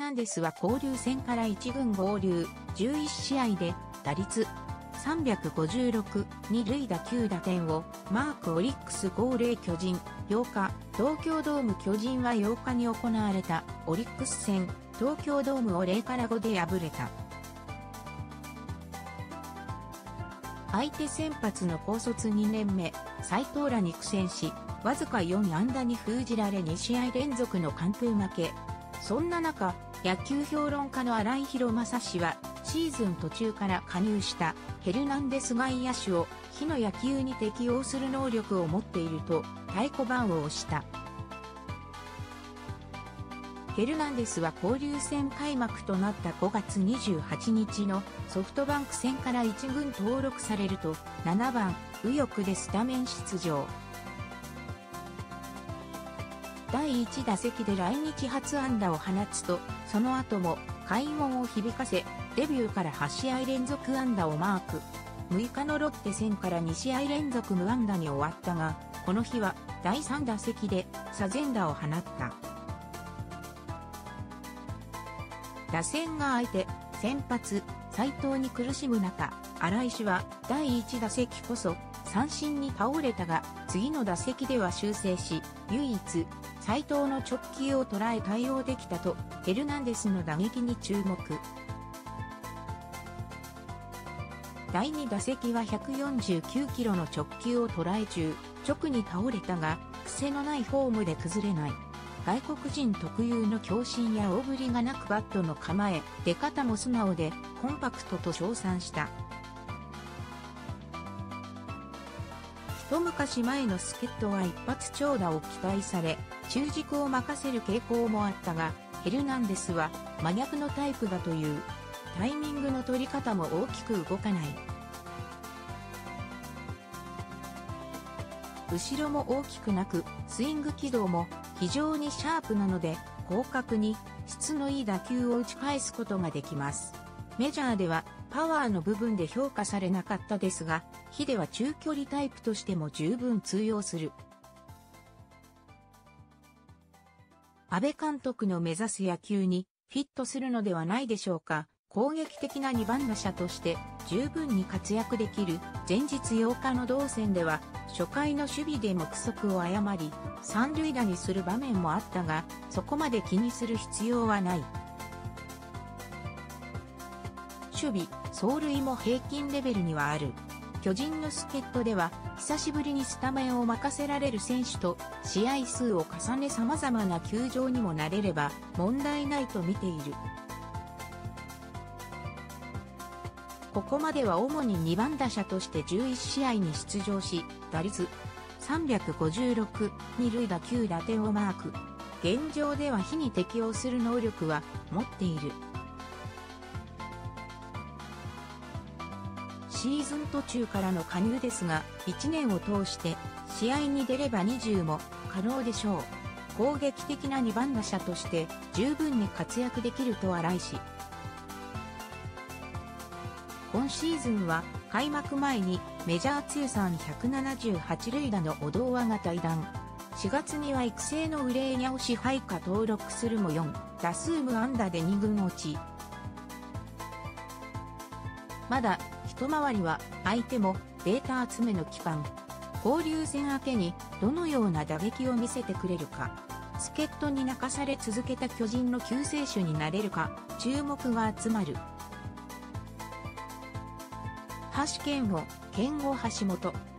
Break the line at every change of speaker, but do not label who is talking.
ナンデスは交流戦から1軍合流、11試合で打率356、二塁打9打点をマーク。オリックス50巨人。8日、東京ドーム。巨人は8日に行われたオリックス戦、東京ドームを0から5で敗れた。相手先発の高卒2年目、斉藤らに苦戦し、わずか4安打に封じられ2試合連続の完封負け。そんな中、野球評論家の新井博正氏は、シーズン途中から加入したヘルナンデス外野手を火の野球に適応する能力を持っていると太鼓判を押した。ヘルナンデスは交流戦開幕となった5月28日のソフトバンク戦から1軍登録されると7番右翼でスタメン出場。第1打席で来日初安打を放つと、その後も快音を響かせ、デビューから8試合連続安打をマーク。6日のロッテ戦から2試合連続無安打に終わったが、この日は第3打席で左前打を放った。打線が相手、先発、斉藤に苦しむ中、新井氏は第1打席こそ三振に倒れたが、次の打席では修正し、唯一、斉藤の直球を捉え対応できたと、ヘルナンデスの打撃に注目。第2打席は149キロの直球を捉え中、直に倒れたが、癖のないフォームで崩れない。外国人特有の強心や大振りがなくバットの構え、出方も素直で、コンパクトと称賛した。一昔前の助っ人は一発長打を期待され、中軸を任せる傾向もあったが、ヘルナンデスは真逆のタイプだという。タイミングの取り方も大きく動かない。後ろも大きくなく、スイング軌道も非常にシャープなので、広角に質のいい打球を打ち返すことができます。メジャーではパワーの部分で評価されなかったですが、火では中距離タイプとしても十分通用する。阿部監督の目指す野球にフィットするのではないでしょうか。攻撃的な2番打者として十分に活躍できる。前日8日の同戦では初回の守備で目測を誤り三塁打にする場面もあったが、そこまで気にする必要はない。守備、走塁も平均レベルにはある。巨人の助っ人では久しぶりにスタメンを任せられる選手と試合数を重ね様々な球場にも慣れれば問題ないと見ている。ここまでは主に2番打者として11試合に出場し、打率356、二塁打9打点をマーク。現状では火に適応する能力は持っている。シーズン途中からの加入ですが、1年を通して試合に出れば20も可能でしょう。攻撃的な2番打者として十分に活躍できると新井氏。今シーズンは開幕前にメジャー通算178塁打の小堂和が退団。4月には育成のウレーニャを支配下登録するも4打数無安打で2軍落ち。まだ一回りは相手もデータ集めの期間。交流戦明けにどのような打撃を見せてくれるか。助っ人に泣かされ続けた巨人の救世主になれるか注目が集まる。橋健吾、橋本。